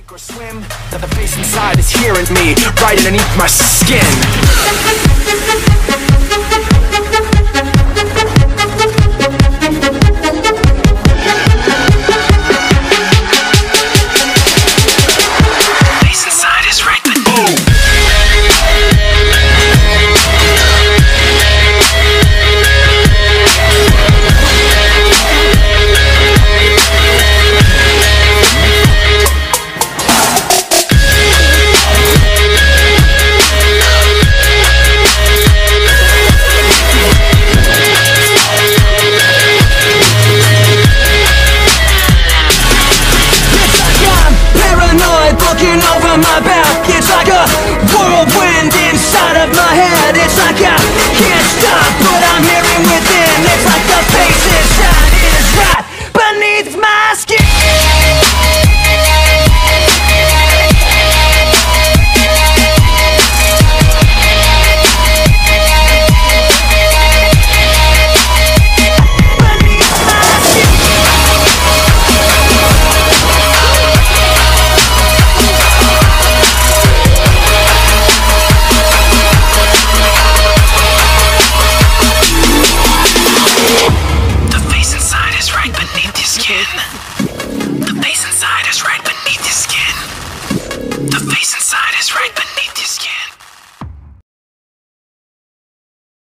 Sink or swim, that the face inside is hearing me, right underneath my skin. My back, it's like a whirlwind inside of my head. It's like I can't stop, but I'm hearing within. It's like the face inside is right beneath my skin. Skin.